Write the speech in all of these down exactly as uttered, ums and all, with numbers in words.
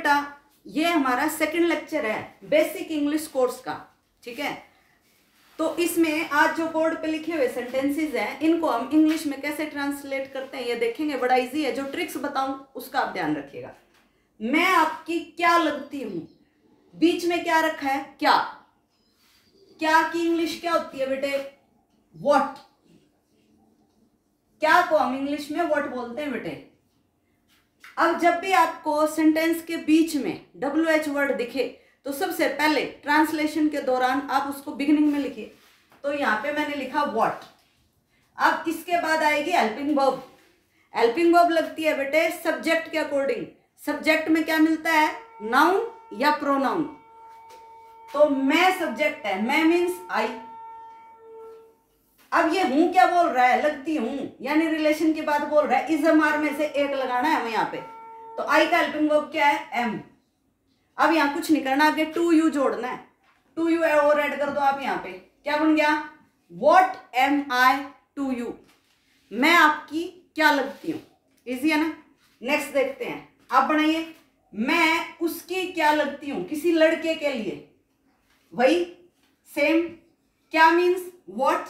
बेटा ये हमारा सेकंड लेक्चर है बेसिक इंग्लिश कोर्स का, ठीक है। तो इसमें आज जो बोर्ड पे लिखे हुए सेंटेंसेस हैं इनको हम इंग्लिश में कैसे ट्रांसलेट करते हैं ये देखेंगे। बड़ा इजी है, जो ट्रिक्स बताऊं उसका आप ध्यान रखिएगा। मैं आपकी क्या लगती हूं, बीच में क्या रखा है, क्या। क्या की इंग्लिश क्या होती है बेटे, व्हाट। क्या को हम इंग्लिश में व्हाट बोलते हैं बेटे। अब जब भी आपको सेंटेंस के बीच में डब्ल्यू एच वर्ड दिखे तो सबसे पहले ट्रांसलेशन के दौरान आप उसको बिगिनिंग में लिखिए। तो यहाँ पे मैंने लिखा व्हाट। अब इसके बाद आएगी हेल्पिंग वर्ब। हेल्पिंग वर्ब लगती है बेटे सब्जेक्ट के अकॉर्डिंग। सब्जेक्ट में क्या मिलता है, नाउन या प्रोनाउन। तो मैं सब्जेक्ट है, मैं मीन्स आई। अब ये हूं क्या बोल रहा है, लगती हूं, यानी रिलेशन के बाद बोल रहा है। इज एम आर में से एक लगाना है हमें यहाँ पे। तो आई का हेल्पिंग वर्ब क्या है, एम। अब यहाँ कुछ नहीं करना, आगे टू यू जोड़ना है। टू यू और ऐड कर दो आप यहाँ पे, क्या बन गया, what am I to you. मैं आपकी क्या लगती हूँ। इजी है ना। नेक्स्ट देखते हैं, आप बनाइए। मैं उसकी क्या लगती हूँ, किसी लड़के के लिए। वही सेम, क्या मीन्स व्हाट,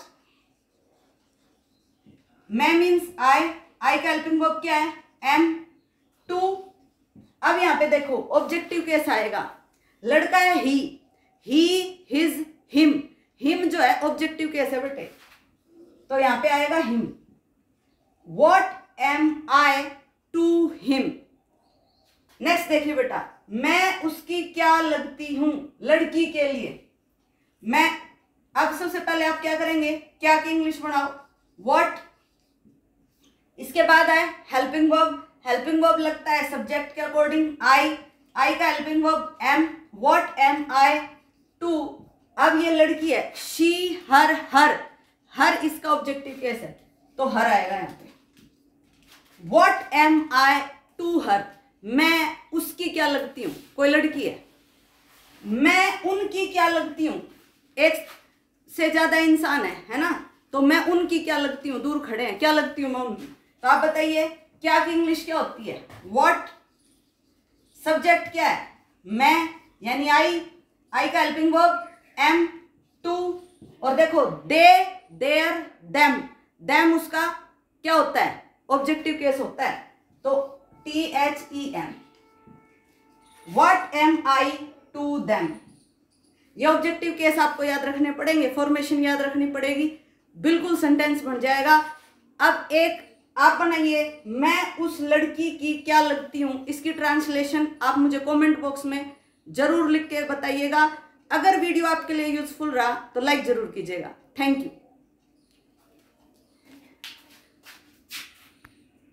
मैं मीन्स आई। आई का हेल्पिंग वर्ब क्या है, एम। टू। अब यहां पे देखो ऑब्जेक्टिव केस आएगा। लड़का है ही, ही हिज हिम। हिम जो है ऑब्जेक्टिव केस है बेटे, तो यहां पे आएगा him. What am I to him. Next देखिए बेटा, मैं उसकी क्या लगती हूं, लड़की के लिए। मैं, अब सबसे पहले आप क्या करेंगे, क्या की इंग्लिश बनाओ, व्हाट। इसके बाद है हेल्पिंग वर्ब। हेल्पिंग वर्ब लगता है सब्जेक्ट के अकॉर्डिंग, आई। आई का helping verb am. What am I to. अब ये लड़की है, शी हर हर। हर इसका ऑब्जेक्टिव केस है, तो हर आएगा यहाँ पे। What am I to her. मैं उसकी क्या लगती हूँ, कोई लड़की है। मैं उनकी क्या लगती हूँ, एक से ज्यादा इंसान है, है ना। तो मैं उनकी क्या लगती हूँ, दूर खड़े हैं, क्या लगती हूँ मैं उनकी। तो आप बताइए क्या की इंग्लिश क्या होती है, व्हाट। सब्जेक्ट क्या है, मैं यानी आई। आई का हेल्पिंग वर्ब एम। टू। और देखो दे, देयर, देम। देम उसका क्या होता है, ऑब्जेक्टिव केस होता है, तो T H E M. What am I to them. ये ऑब्जेक्टिव केस आपको याद रखने पड़ेंगे, फॉर्मेशन याद रखनी पड़ेगी, बिल्कुल सेंटेंस बन जाएगा। अब एक आप बनाइए, मैं उस लड़की की क्या लगती हूं। इसकी ट्रांसलेशन आप मुझे कमेंट बॉक्स में जरूर लिख के बताइएगा। अगर वीडियो आपके लिए यूजफुल रहा तो लाइक जरूर कीजिएगा। Thank you.